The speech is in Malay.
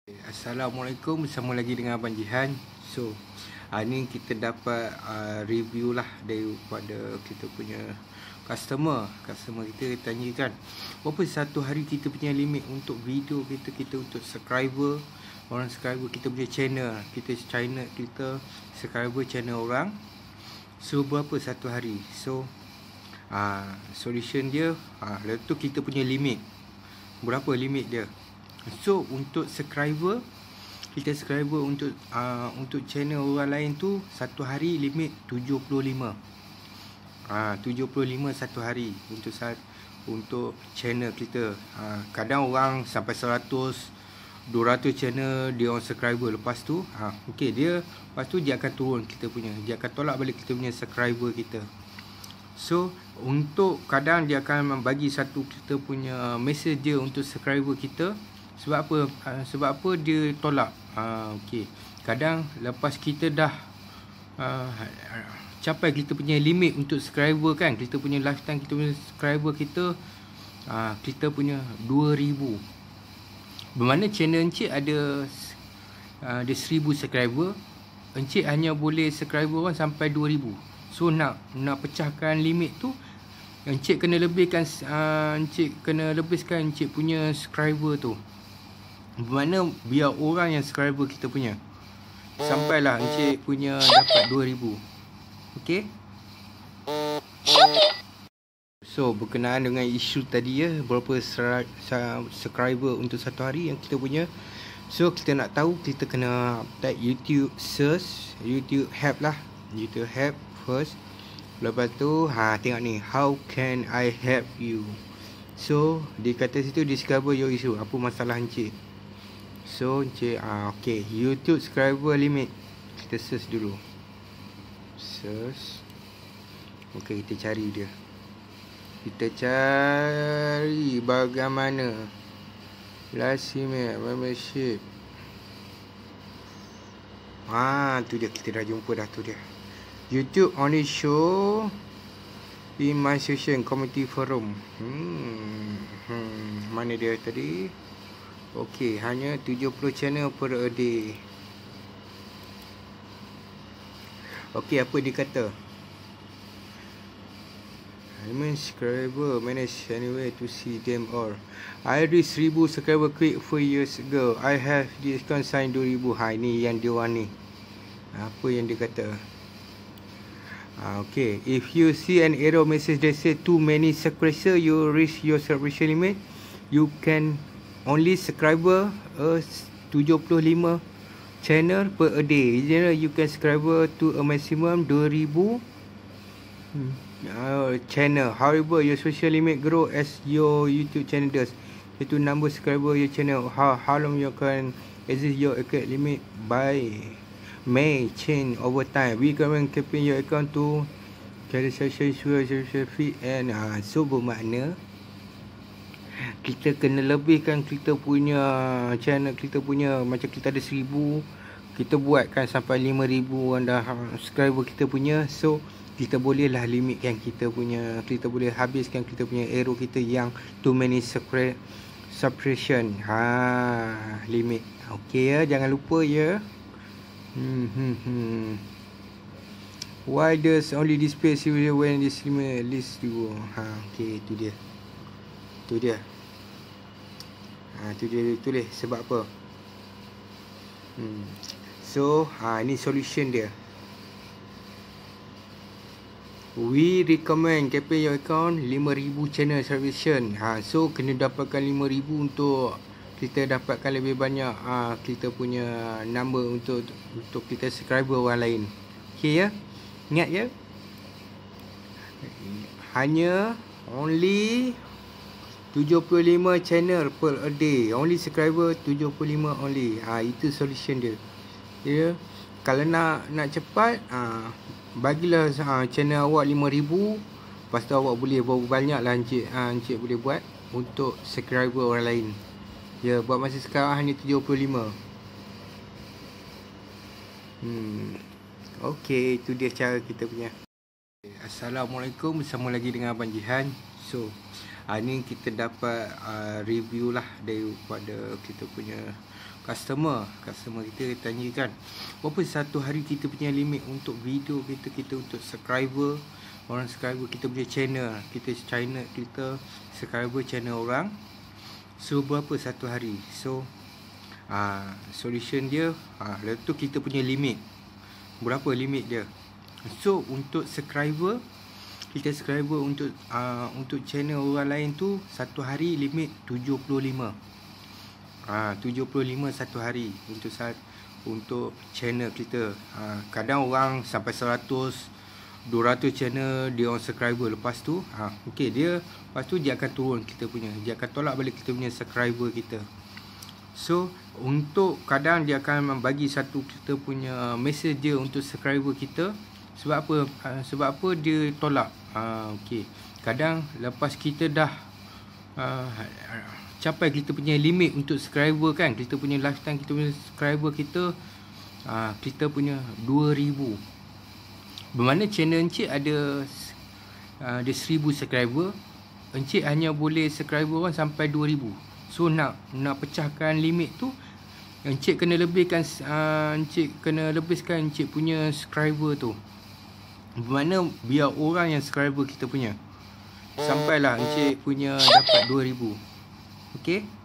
Assalamualaikum, bersama lagi dengan Abang Jihan. So, ni kita dapat review lah daripada kita punya customer kita tanya kan, berapa satu hari kita punya limit untuk video kita untuk subscriber, orang subscriber kita punya channel, kita subscriber channel orang. So, berapa satu hari? So, solution dia, lepas tu kita punya limit. Berapa limit dia? So untuk subscriber, kita subscriber untuk channel orang lain tu satu hari limit 75. 75 satu hari untuk channel kita. Kadang orang sampai 100 200 channel dia orang subscriber. Lepas tu okey, lepas tu dia akan turun kita punya. Dia akan tolak balik kita punya subscriber kita. So untuk kadang dia akan membagi satu kita punya message dia untuk subscriber kita. Sebab apa dia tolak? Okey. Kadang lepas kita dah capai kita punya limit untuk subscriber kan, kita punya lifetime kita punya subscriber kita punya 2000. Bermakna channel encik ada 1000 subscriber, encik hanya boleh subscriber orang sampai 2000. So nak pecahkan limit tu, encik kena lebihkan encik punya subscriber tu. Bermakna biar orang yang subscriber kita punya sampailah encik punya dapat 2000. Okey. So berkenaan dengan isu tadi ya, berapa subscriber untuk satu hari yang kita punya. So kita nak tahu, kita kena type YouTube search, YouTube help lah, YouTube help first. Lepas tu tengok ni, how can I help you. So dia kata situ, discover your issue, apa masalah encik. So encik okay, YouTube subscriber limit. Kita search dulu. Search. Okay, kita cari dia. Kita cari bagaimana last email membership. Tu dia, kita dah jumpa dah, tu dia. YouTube only show in my session community forum. Mana dia tadi? Okey, hanya 70 channel per a day. Okey, apa dia kata? I'm a subscriber, manage anyway to see them all. I reached 1000 subscriber quick 4 years ago. I have discount sign 2000. Ini yang dia orang ni. Apa yang dia kata? Okay, if you see an error message that say too many subscribers, you reach your subscription limit. You can only subscriber 75 channel per a day. In general, you can subscriber to a maximum 2000 channel. However, your social limit grow as your YouTube channel does. Itu number subscriber your channel. How long you can exist your account limit by may change over time. We can keeping your account to carry social feed and so bermakna kita kena lebihkan kita punya channel kita punya. Macam kita ada 1000, kita buatkan sampai 5000 orang dah subscriber kita punya. So kita bolehlah limitkan kita punya, kita boleh habiskan kita punya error kita yang too many suppression limit. Okey ya, jangan lupa ya. Why does only display silver when this list you? Okay, tu dia. Tu dia tulis sebab apa. So ni solution dia. We recommend keeping your account 5000 channel subscription. So kena dapatkan 5000 untuk kita dapatkan lebih banyak kita punya number untuk kita subscriber orang lain. Okey ya. Ingat ya. Hanya only 75 channel per a day. Only subscriber 75 only. Itu solution dia. Ya. Kalau nak cepat, bagilah channel awak 5000. Lepas tu awak boleh berapa banyaklah encik boleh buat untuk subscriber orang lain. Ya, buat masa sekarang hanya 75. Okey, itu dia cara kita punya. Assalamualaikum, bersama lagi dengan Abang Jihan. So, ni kita dapat review lah daripada kita punya customer kita tanyakan berapa satu hari kita punya limit untuk video kita untuk subscriber, orang subscriber kita punya channel, kita subscriber channel orang. So berapa satu hari. So solution dia lepas tu kita punya limit, berapa limit dia. So untuk subscriber untuk channel orang lain tu satu hari limit 75. 75 satu hari untuk channel kita. Kadang orang sampai 100 200 channel dia orang subscriber. Lepas tu lepas tu dia akan turun dia akan tolak balik kita punya subscriber kita. So untuk kadang dia akan bagi satu kita punya message dia untuk subscriber kita. Sebab apa dia tolak. Kadang lepas kita dah capai kita punya limit untuk subscriber kan, kita punya lifetime kita punya subscriber kita punya 2000. Bermakna channel Encik ada 1000 subscriber, Encik hanya boleh subscriber orang sampai 2000. So nak pecahkan limit tu, Encik kena lebihkan Encik punya subscriber tu. Bermakna biar orang yang subscriber kita punya sampailah Encik punya dapat 2000. Okey.